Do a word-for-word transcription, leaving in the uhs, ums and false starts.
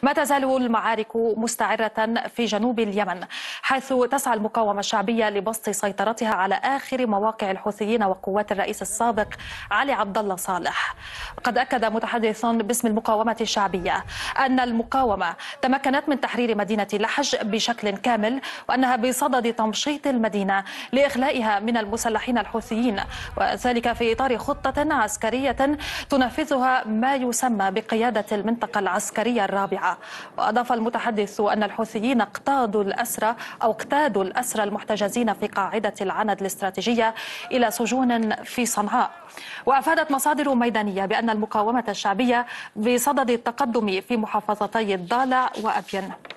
ما تزال المعارك مستعرة في جنوب اليمن، حيث تسعى المقاومة الشعبية لبسط سيطرتها على آخر مواقع الحوثيين وقوات الرئيس السابق علي عبد الله صالح. قد أكد متحدث باسم المقاومة الشعبية أن المقاومة تمكنت من تحرير مدينة لحج بشكل كامل، وأنها بصدد تمشيط المدينة لإخلائها من المسلحين الحوثيين، وذلك في إطار خطة عسكرية تنفذها ما يسمى بقيادة المنطقة العسكرية الرابعة. وأضاف المتحدث أن الحوثيين اقتادوا الأسرى أو اقتادوا الأسرى المحتجزين في قاعدة العند الاستراتيجية إلى سجون في صنعاء. وأفادت مصادر ميدانية بأن المقاومة الشعبية بصدد التقدم في محافظتي الضالع وأبين.